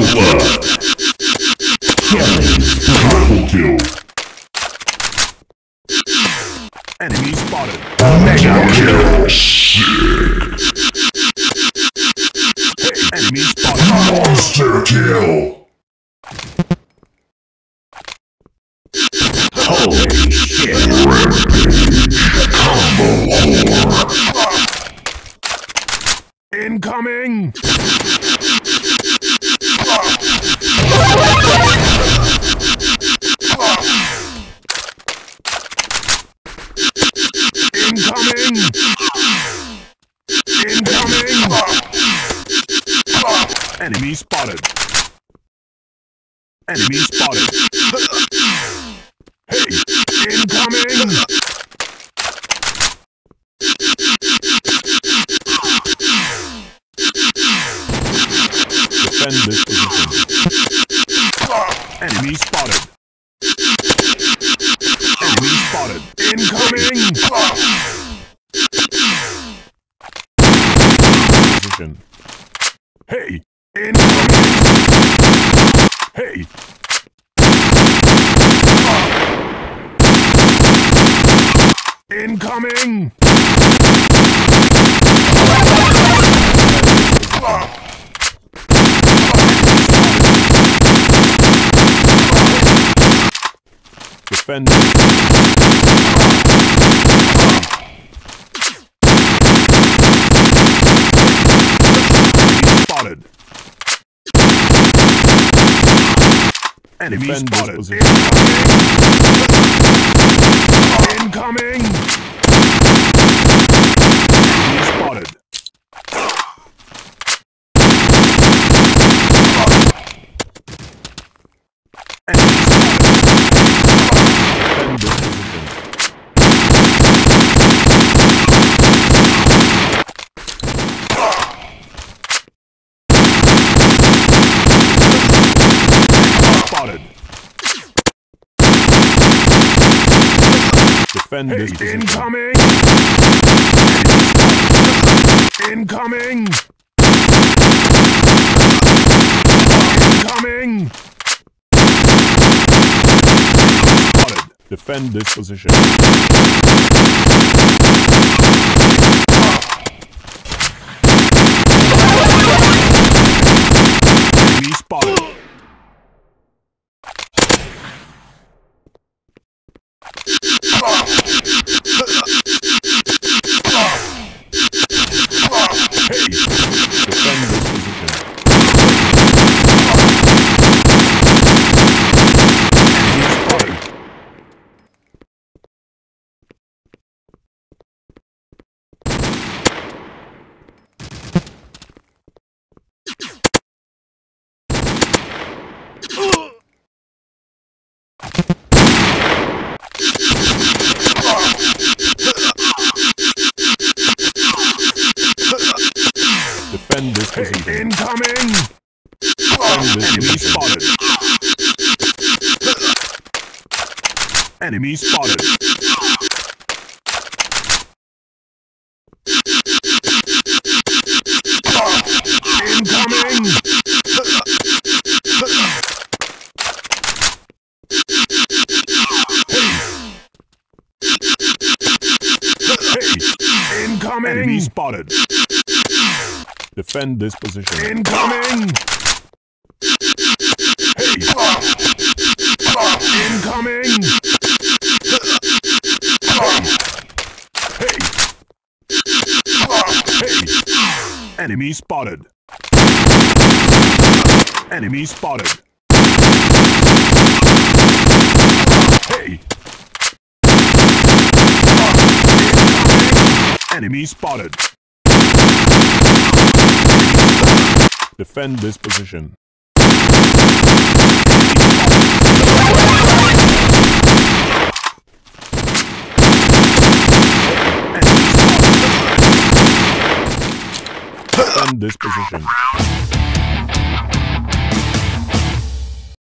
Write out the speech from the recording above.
Bloodbath. Killing. Triple kill. Enemy spotted. Mega kill. Sick. Enemy spotted. Monster kill. Holy shit. Rampage. Combo whore. Incoming. Incoming! Incoming! Enemy spotted! Enemy spotted! Hey! Incoming! Defend this position. Enemy spotted! Enemy spotted! Incoming! Position. Hey! Incoming! Hey! Incoming! Defend. Spotted. Enemy Defend spotted. this Incoming! Enemy spotted. Enemy spotted. Defend this position. Spotted. Defend Hey, this position. incoming! Incoming! Incoming! Spotted. Defend this position. Enemy spotted. Hey, Defend this position. enemy spotted. Defend this Hey, position. incoming! Defend this Enemy position. spotted. Enemy spotted. Incoming! Hey, incoming! Enemy spotted. Defend this position. Incoming! Hey! Incoming! Hey! Hey! Enemy spotted. Enemy spotted. Hey! Enemy spotted. Defend this position. Defend this position.